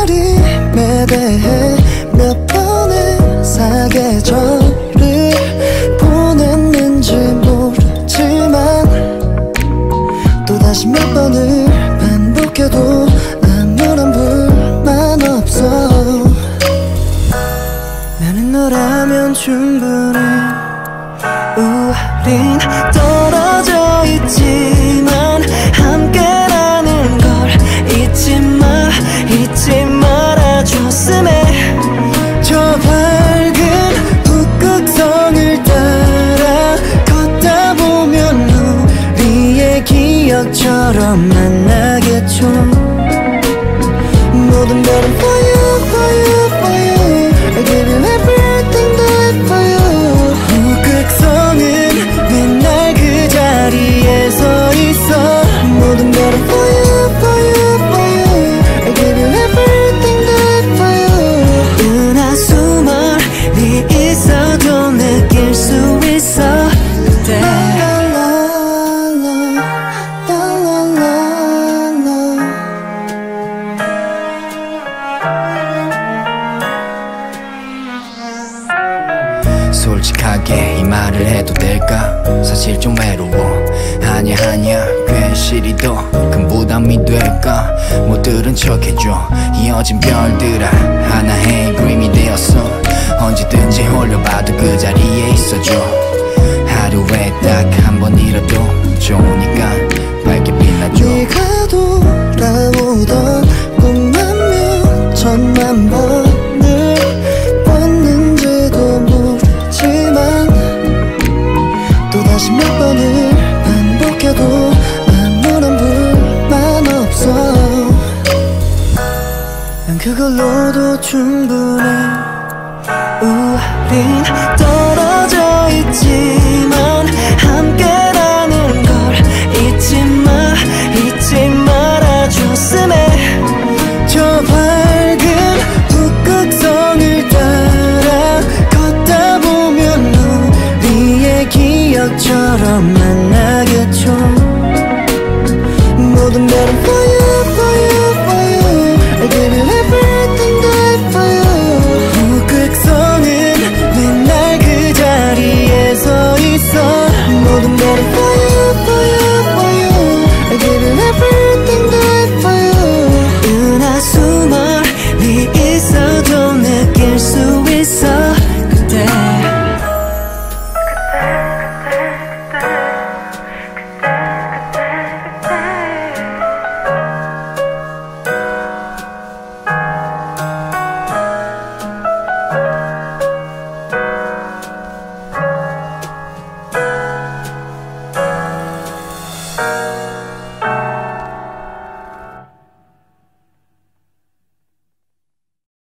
기다림에 대해 몇 번의 사계절을 보냈는지 모르지만 또다시 몇 번을 반복해도 아무런 불만 없어. 나는 너라면 충분해. 우린 떨어져 있지만 함께라는 걸 잊지 말아줬음에 저 밝은 북극성을 따라 걷다 보면 우리의 기억처럼 만나겠죠. 모든 별은 for you, for you, for you. I give you everything that for you. 북극성은 맨날 그 자리에 서 있어. 모든 별은 for you, for you, for you. I give you everything that for you. 은하수만이 있어도 느낄 수 있어 그때. 솔직하게 이 말을 해도 될까? 사실 좀 외로워. 아니야 괜시리 더 큰 부담이 될까? 못 들은 척해줘. 이어진 별들아 하나의 그림이 되었어. 언제든지 홀려봐도 그 자리에 있어줘. 하루에 딱 한 번이라도 좋으니까 밝게 빛나줘. 네가 돌아오던 꿈만 몇천만 번을 꿨는지도 모르지만 또다시 몇 번을 반복해도 아무런 불만 없어. 난 그걸로도 충분해. 우린 떨어져 있지만 함께라는 걸 잊지 말아줬음에